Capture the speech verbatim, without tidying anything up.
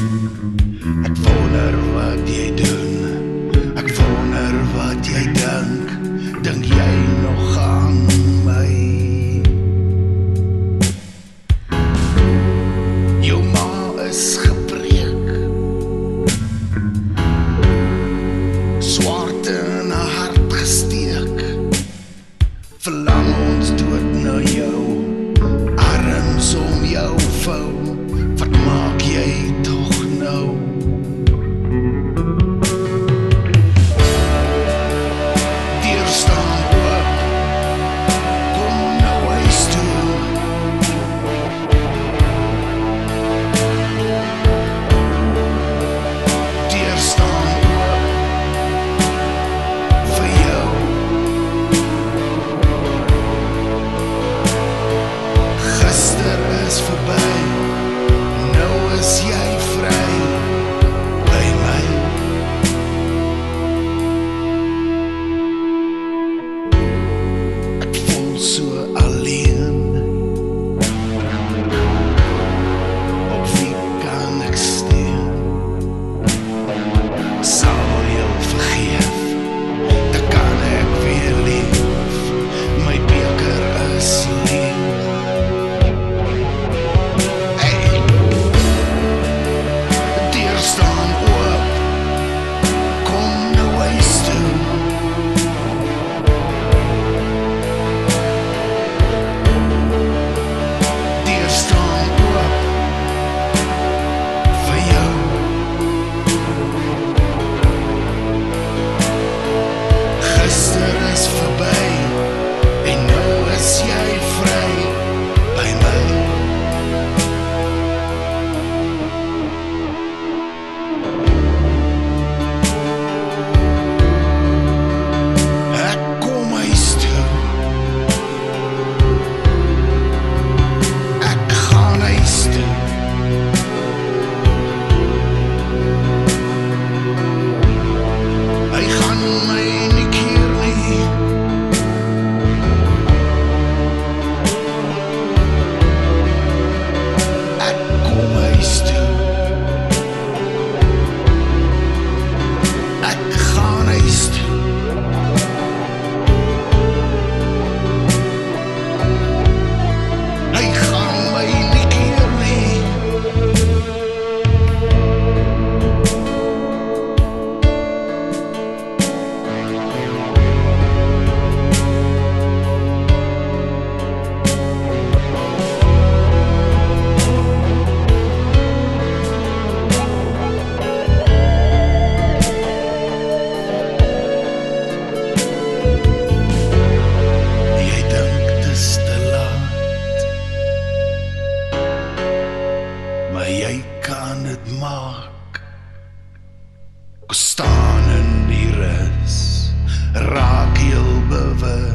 Ek wonder wat jy doen. Ek wonder wat jy dink. Dink jy nog aan my? Jou ma is gebreek, swart in haar hart gesteek. Verlang ons dood na jou, arms om jou vou. Wat maak jy toch nou? Deur staan oop, kom nou huis toe. Deur staan oop, vir jou. Gister is verby, nou is jy vry by my. Ek voel so alleen. Op wie kan ek steun? Sal jou vergeef, dan kan ek weer leef. My beker is leeg. Deur staan oop, kom nou huis toe. Deur staan oop, vir jou. Gister is verby, en nou is jy vry by my. Ek kom huis toe. Ek gaan huis toe. Hy gaan my nie keer nie. Ek kom huis toe. Ek gaan huis toe. Hy gaan my nie keer nie. Jy dink dis te laat, maar jy kan het maak. Kom staan in die rus, raak heel bewus.